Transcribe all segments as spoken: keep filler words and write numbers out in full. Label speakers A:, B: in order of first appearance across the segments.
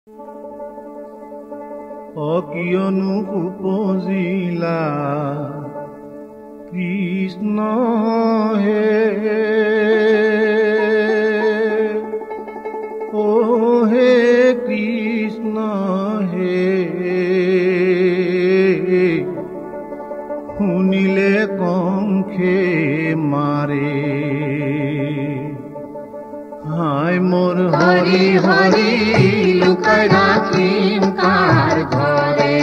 A: অকিয়নো উপজিলা কৃষ্ণ হে ও হে কৃষ্ণ হে শুনিলে কংখে মাৰে হায় মোৰ হৰি হৰি লুকাই ৰাখিম কাৰ ঘৰে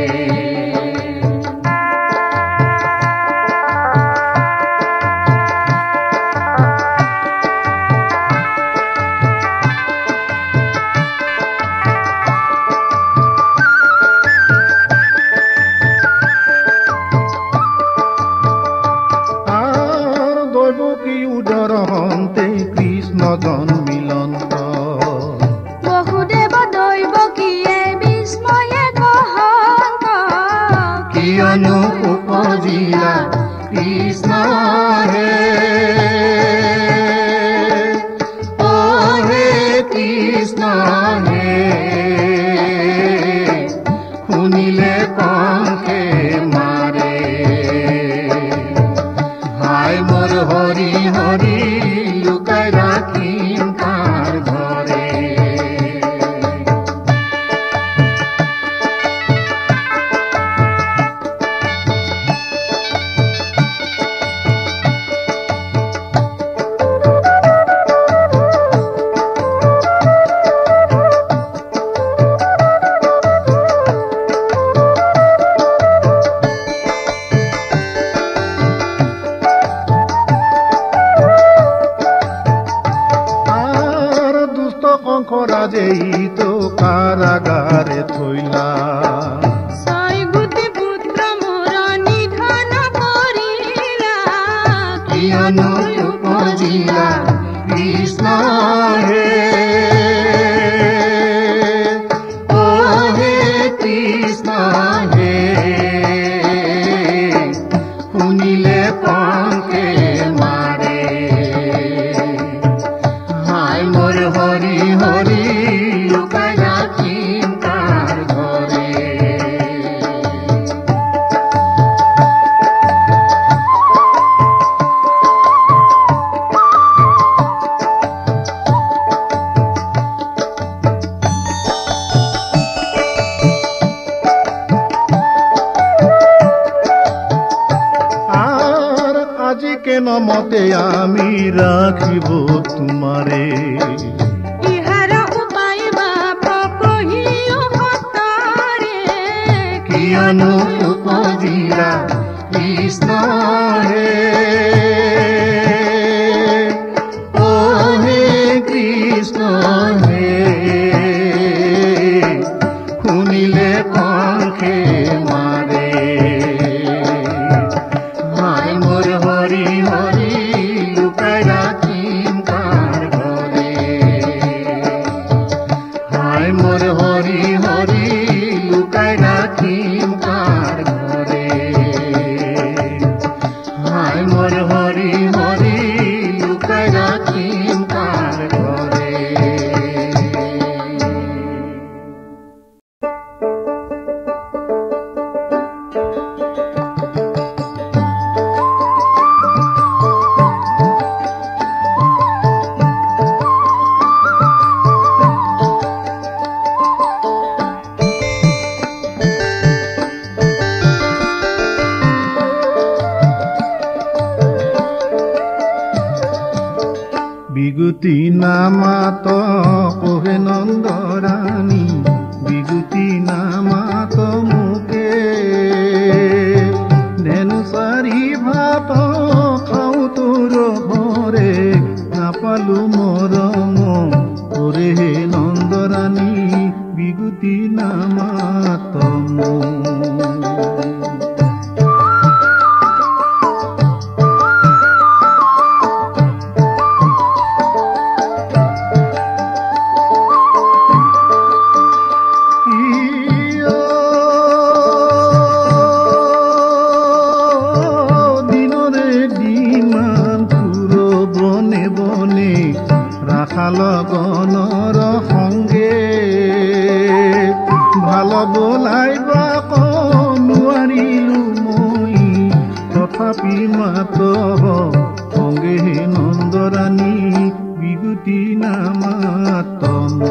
A: জন্মিলন্ত
B: বহুদেৱ দৈৱ কিয়ে বিস্ময়ে কহন্ত
A: কিয়নো উপজিলা কৃষ্ণ হে ও হে কৃষ্ণ হে শুনিলে কংখে মাৰে হায় মোৰ হৰি হৰি লুকাই ৰাখিম কাৰ ঘৰে কংখৰাজে তো কাৰাগাৰে থৈলা
B: ছয়গুটি পুত্ৰ মোৰ নিধন কৰিলা
A: কিয়নো উপজিলা কৃষ্ণ হে ও হে কৃষ্ণ হে শুনিলে কংখে মাৰে হায় মোৰ হৰি হৰি লুকাই ৰাখিম কাৰ ঘৰে আর আজি কেন মতে আমি রাখিব তোমারে কিয়নো উপজিলা কৃষ্ণ হে ও হে কৃষ্ণ হে শুনিলে কংখে মাৰে হায় মোৰ হৰি হৰি লুকাই ৰাখিম কাৰ ঘৰে হায় মোৰ হৰি হৰি লুকাই ৰাখিম কাৰ ঘৰে হায় মোৰ হৰি হৰি লুকাই ৰাখিম কাৰ ঘৰে বিগুতি নামাত কহে নন্দৰাণী বিগুতি নামাত মোকে ধেনু চাৰি ভাত খাওঁ তোৰ ঘৰে নাপালো মৰম কৰে হে নন্দৰাণী বিগুতি নামাত ৰাখা লগনৰ সংগে ভাল বলাইবা নোৱাৰিলো মই তথাপি মাত সংগে নন্দৰাণী বিগুটি নামাত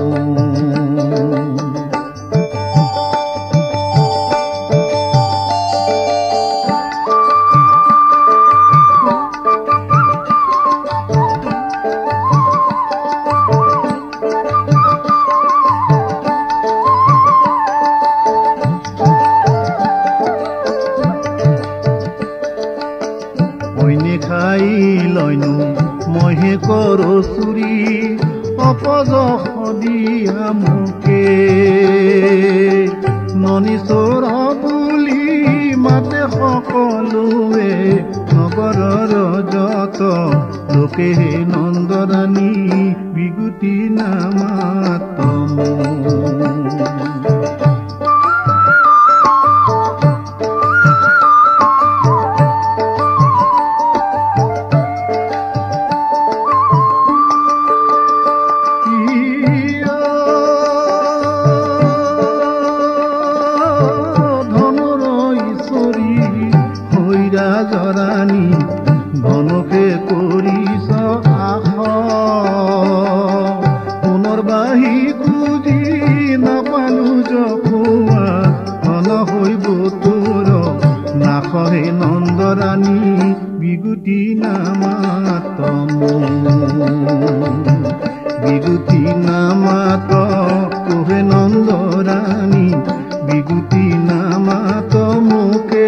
A: মহে কৰ চুৰি অপযশ দিয়া মোকে ননিচৰ বুলি মাতে সকলোৱে নগৰৰ যত লোকে নন্দৰাণী বিগুটি নামাত জৰাণী ধনকে কৰিছ আশ পুনৰবাহী খুজি নাপালো জপোৱা ধন হৈব তোৰ নাশহে নন্দৰাণী বিগুটি নামাত বিগুটি নামাত তোহে নন্দৰাণী বিগুটি নামাত মোকে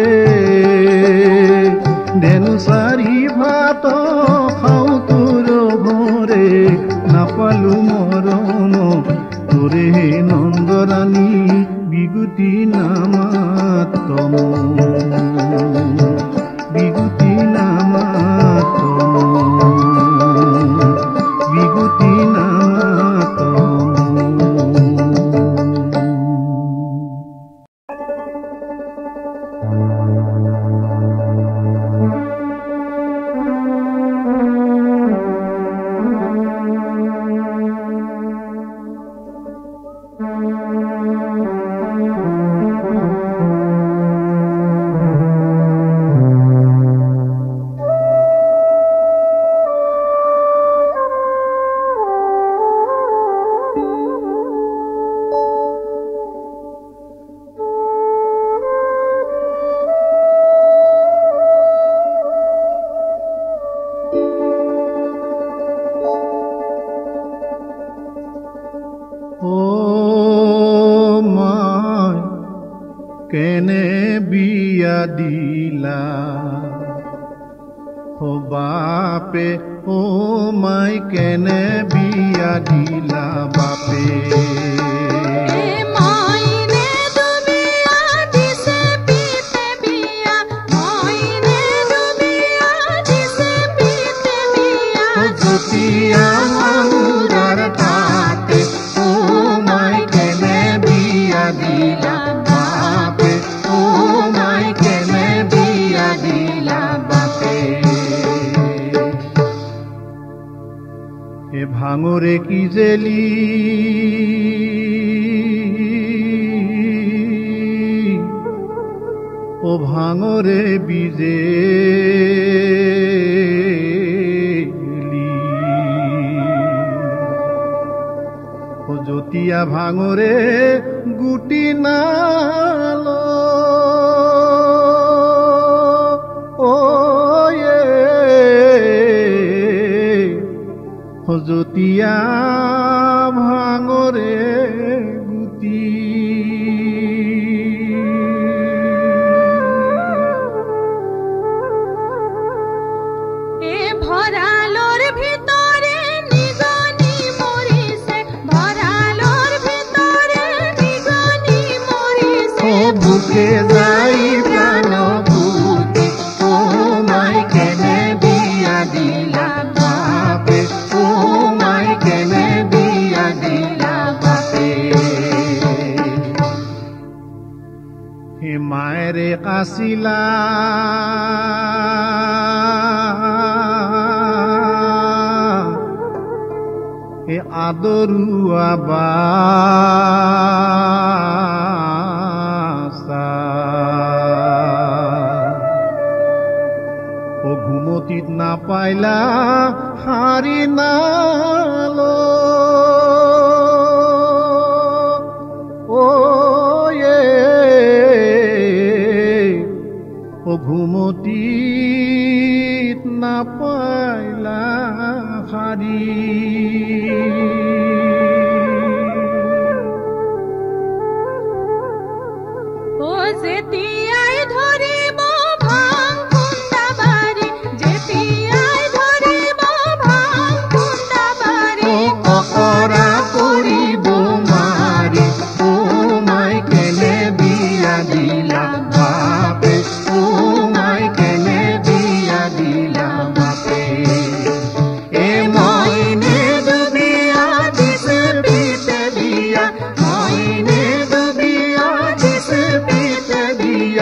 A: দেনু চাৰি ভাত খাওঁ তোৰ ঘৰে নাপালো মৰম তোৰে নন্দৰাণী বিগুটি নামাত বিগুটি নামাত বিগুটি নামাত কেনে বিয়া দিলা ও বাপে ও মাই কেনে বিয়া দিলা বাপে ভাঙরে কি জেলি ও ভাঙরে বিজে ও জ্যোতিয়া ভাঙরে গুটি নাল ও জ্যোতিয়া ভাঙরে গুটি
B: এ ভরালোর ভিতরে নিগনি মরিছে ভরালোর ভিতরে নিগনি মরিছে
A: বুকে যাই প্রাণ বুকে ও মাই কেনে বিয়া দিলা বাপে ও মাই কেনে বিয়া দিলা বাপে হে মায়েরে কাছিলা হে আদৰুৱা বা নাপাইলা হাৰি নালো ও এ ও ঘুমতিত নাপাইলা হাৰি
B: ও যেতিয়াই ধৰিব ভাং খুন্দাবাৰী যেতিয়াই ধৰিব ভাং খুন্দাবাৰী
A: ও অকৰা কৰিব মাৰি ও মাই কেনে বিয়া দিলা বাপে ও মাই কেনে বিয়া দিলা বাপে এ মইনে দুবিয়া দিছে পিতে বিয়া মইনে দুবিয়া দিছে পিতে বিয়া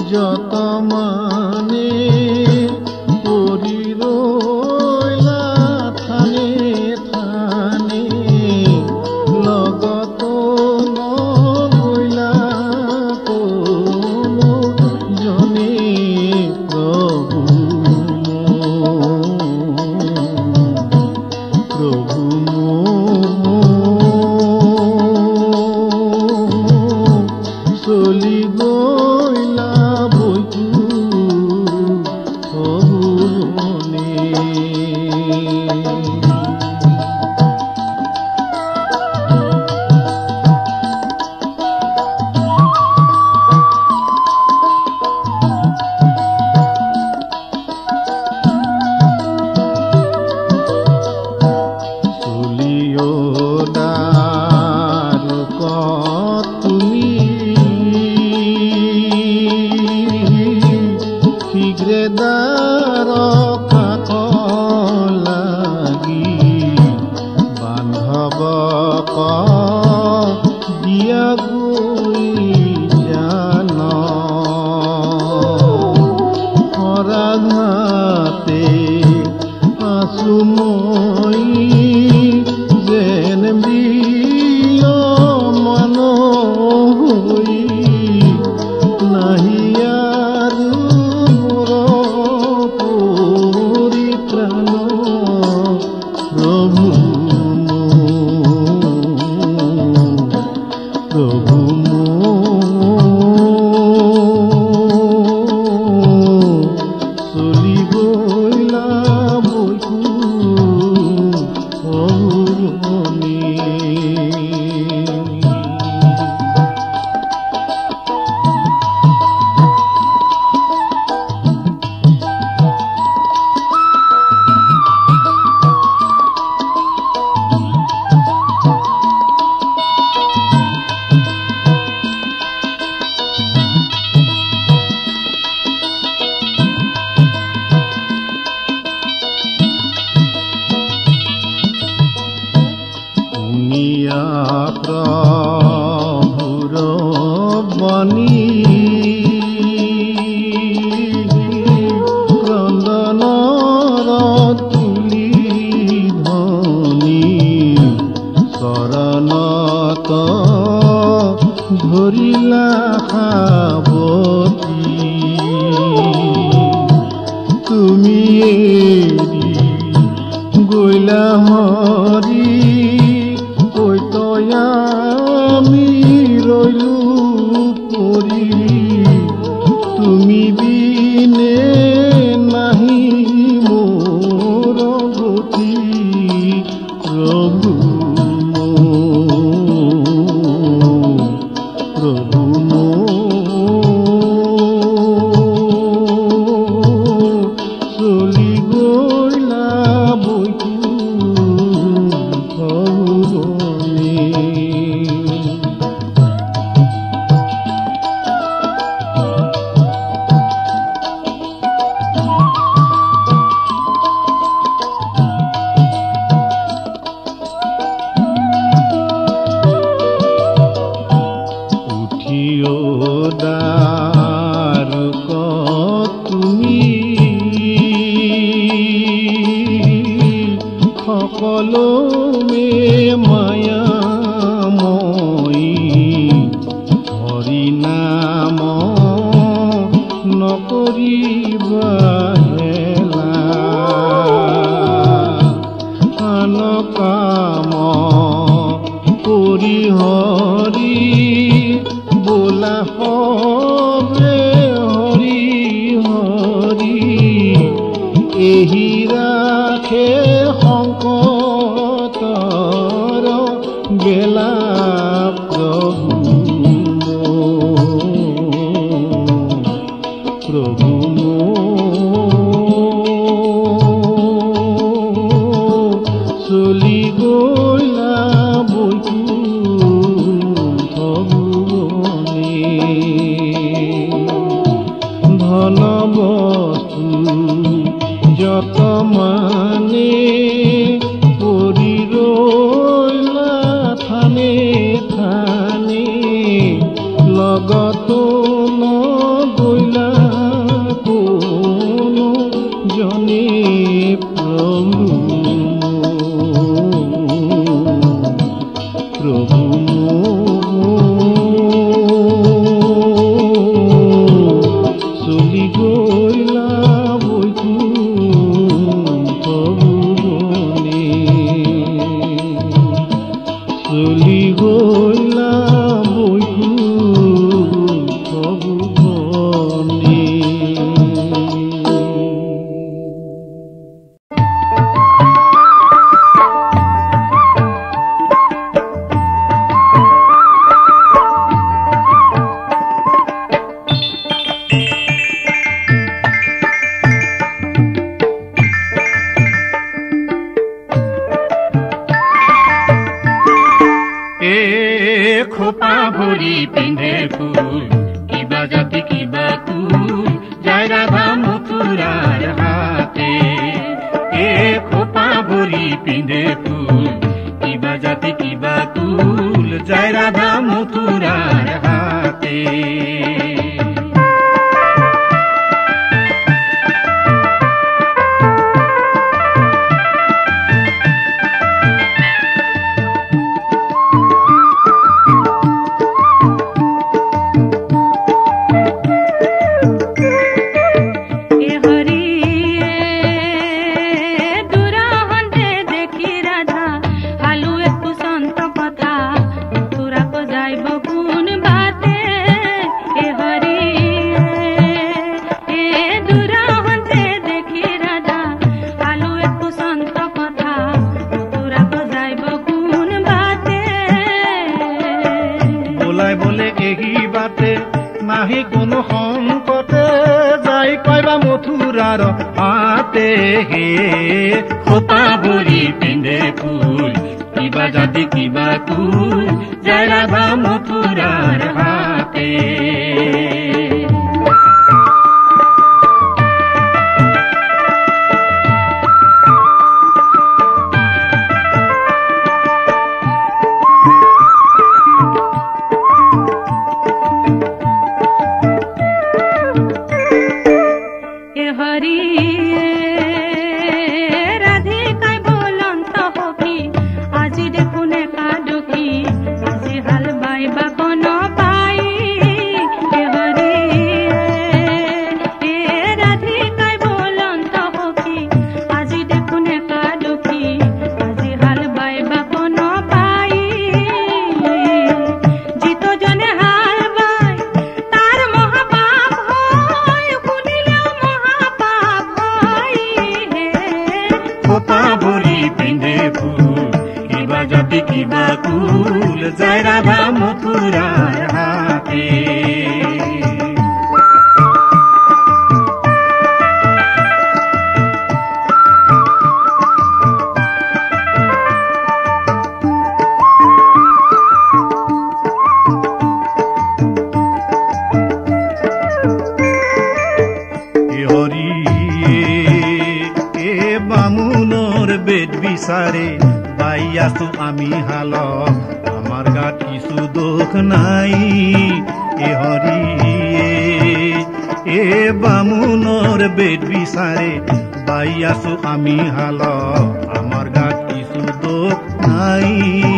A: যত মানে পৰি ৰৈলা থানে থানে লগতো নগৈলা কোনো জনে প্ৰভু প্ৰভু চলি গৈলা বৈকু অহুৰণে দাৰ কাষ লাগি বান্ধৱ দিয়া গৈ জান পৰাঘাতে আছো মই যেন ম্ৰিয়মান হৈ নাহি আৰু প্রভু প্রভু চলি গৈলা বৈকু অহুৰণে শুনিয়া প্ৰভুৰ বাণী ক্ৰন্দনৰ তুলি ধ্বনি চৰণত ধৰিলা সাৱতি তুমি এৰি গৈলা হৰি আমি ৰৈলো পৰি তুমি বিনে নাহি মোৰ গতি প্ৰভু প্ৰভু চলি গৈলা বৈকু অহুৰণে দাৰুক তুমি সকলো মে মায়াময়ী হৰি নাম নকৰিবা হেলা আন কাম কৰি হৰি বোলা হবে হৰি হৰি এহি ৰাখে সংকটৰ বেলা প্ৰভু প্ৰভু চলি গৈলা বৈকু ধন বস্তু যত মানে পৰি ৰৈলা থানে থানে লগতো নগৈলা
C: ভৰি পিন্ধে ফুল কিবা জাতি কিবা কুল যায় ৰাধা মথুৰাৰ হাতে এ খোপা ভৰি পিন্ধে ফুল কিবা জাতি কিবা কুল যায় ৰাধা মথুৰাৰ হাতে নাহি কোনো সংকটে যাই কয়বা মথুৰাৰ হাতে হে খোপা ভৰি পিন্ধে ফুল কিবা জাতি কিবা কুল যায় ৰাধা মথুৰাৰ হাতে কিবা কুল যায় ৰাধা মথুৰাৰ হাতে হৰি এ বামুণৰ বেদ বিচাৰে পাই আছো আমি হাল আমাৰ গাত কিছু দোষ নাই এ হৰি এ বামুণৰ বেদ বিচাৰে পাই আছো আমি হাল আমাৰ গাত কিছু দোষ নাই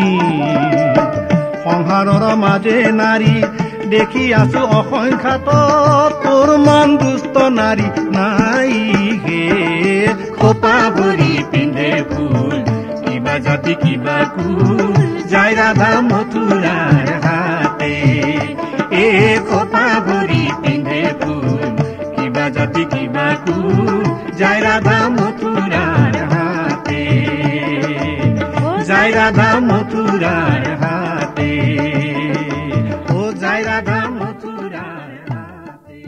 C: সংসাৰৰ মাজে নাৰী দেখি আছো অসংখ্যাত তোৰ মন দুষ্ট নাৰী নাই হে খোপা ভৰি পিন্ধে ফুল কিবা জাতি কিবা কুল যায় ৰাধা মথুৰাৰ হাতে এ খোপা ভৰি পিন্ধে ফুল কিবা জাতি কিবা কুল যায় ৰাধা মথুৰাৰ হাতে যায় ৰাধা মথুৰাৰ হাতে ও যায় ৰাধা মথুৰাৰ হাতে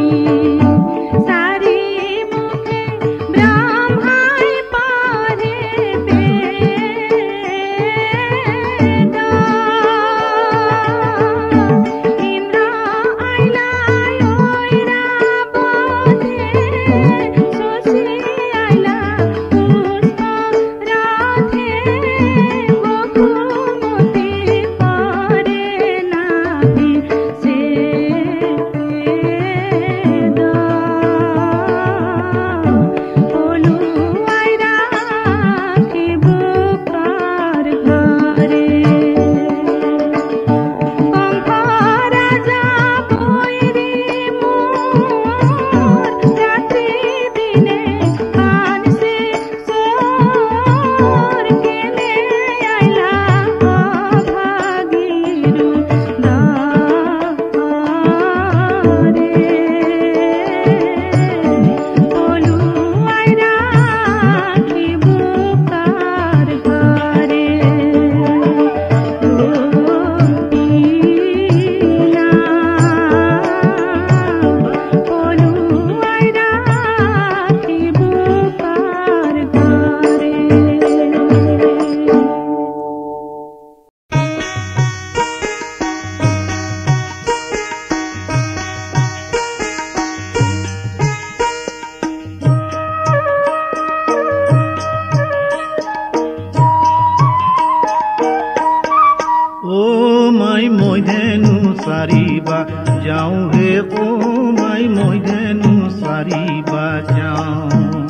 C: সারিবা যাওঁ হে কোমাই মই ধেনু সারিবা যাওঁ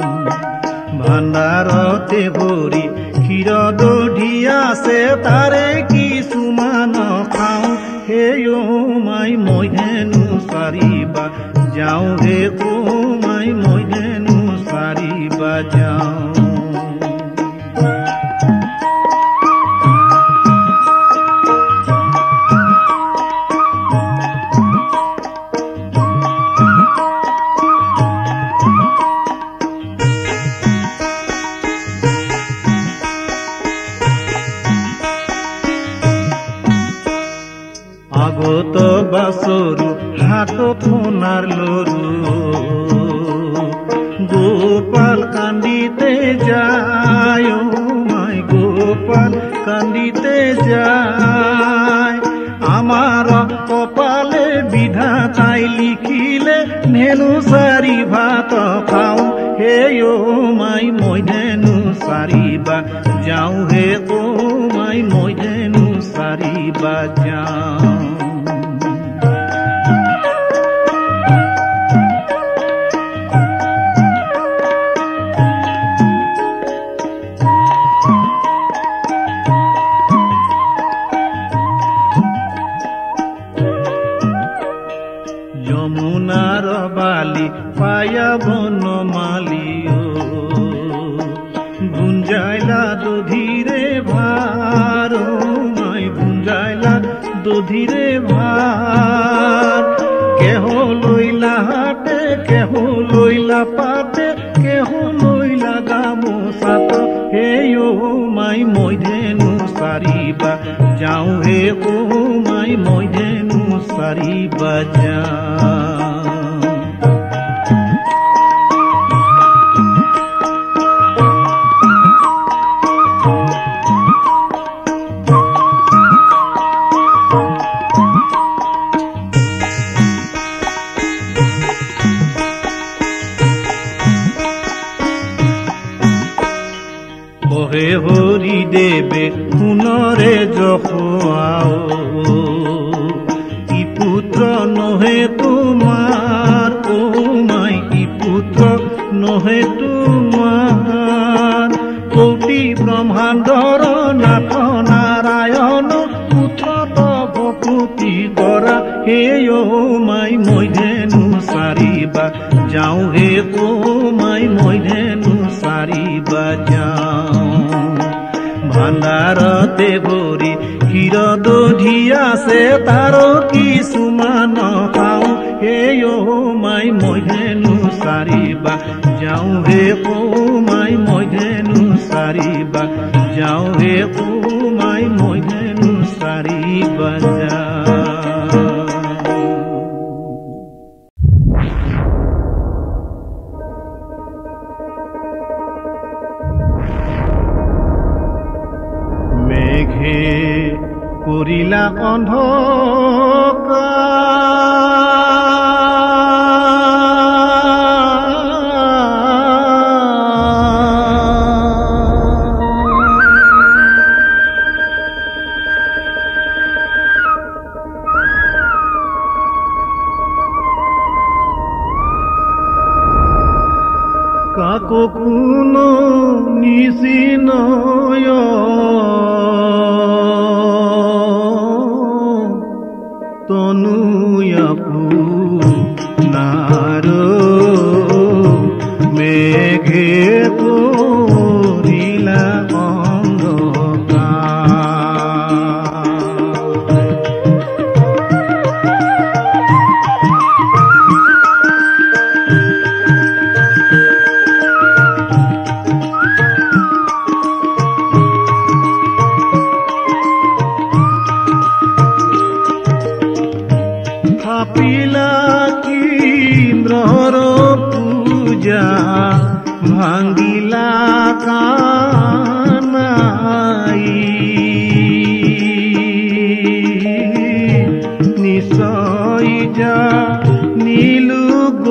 C: ভাণ্ডাৰতে ভৰি ক্ষীৰ দধি আছে তাৰে কিছুমান খাওঁ হে মাই মই ধেনু সারিবা যাওঁ হে কোমাই মই ধেনু সারিবা যাওঁ আগত বাছৰু হাতত সোণাৰ লৰু গোপাল কান্দিতে যায় মাই গোপাল কান্দিতে যায় আমাৰ কপালে বিধাতাই লিখিলে ধেনু চাৰি ভাত খাওঁ হে মাই মই ধেনু চাৰিবা যাওঁ হে অ মাই মই ধেনু চাৰিবা যাওঁ যমুনাৰ বালি পায়া বনমালী গুঞ্জাইলা দধিৰে ভাৰ মাই গুঞ্জাইলা দধিৰে ভাৰ কেহ লৈলা হাতে কেহ লৈলা পাতে কেহ লৈলা গামোচাত হে মাই মই ধেনু চাৰিবা যাওঁ হে অ মাই মই ধেনু চাৰিবা যাওঁ বহে হৰি দেৱে সোণৰে জখুৱাও ই পুত্ৰ নহে তোমাৰ অ মাই ই পুত্ৰ নহে তোমাৰ কোটি ব্ৰহ্মাণ্ডৰ নাথ নাৰায়ণ পুত্ৰত ভকুতি কৰা হে মাই মই ধেনু চাৰিবা যাওঁ হে অ মাই মই ধেনু চাৰিবা যাওঁ ভাণ্ডাৰতে ভৰি ক্ষীৰ দধি আছে তাৰ কিছুমান খাওঁ হে মাই মই ধেনু চাৰিবা যাওঁ হে অ মাই মই ধেনু চাৰিবা যাওঁ হে অ মাই মই ধেনু চাৰিবা যাওঁ কাকো কোনো নিচিনয় তনুয়াপু নার মেঘে কৰিলা থাপিলা ইন্দ্ৰৰ পূজা ভাঙিলা কানাই নিশ্চয় যা নীলু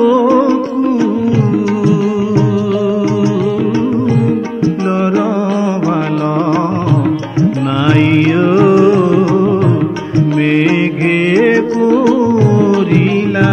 C: গকুলৰ ভাল নাই মেঘে কৰিলা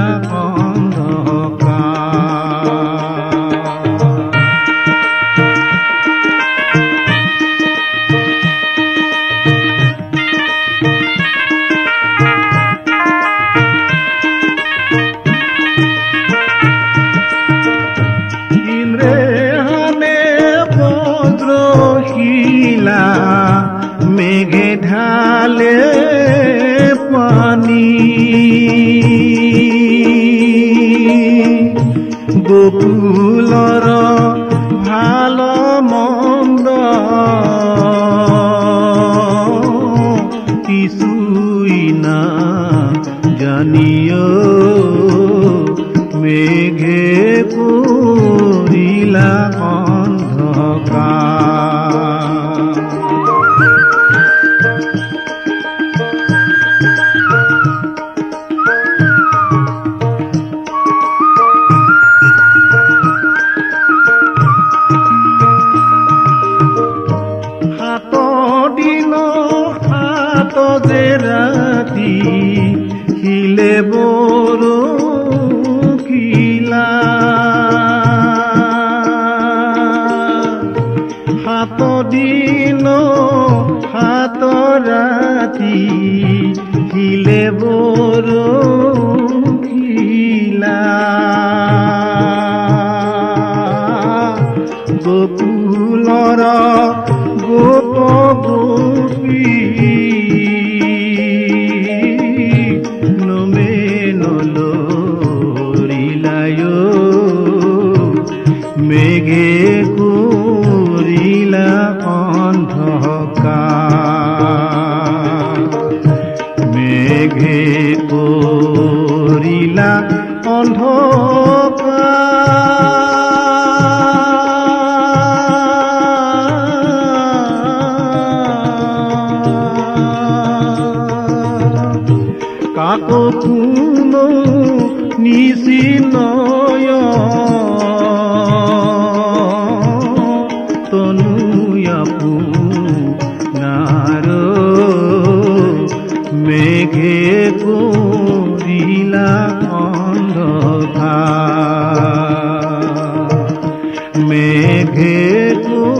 C: মেঘে ঢালে পানী গোকুলৰ ভাল মন্দ কিছুই না জানিও মেঘে কৰিলা অন্ধকাৰ যে ৰাতি শিলে বৰকিলা সাত দিন সাত ৰাতি শিলে বৰকিলা গোকুলৰ গোপ গোপী মেঘে কৰিলা অন্ধকাৰ মেঘে কৰিলা অন্ধকাৰ কাকো কোনো নিচিনয় তনুয়াপু নাৰ মেঘে কৰিলা অন্ধকাৰ মেঘে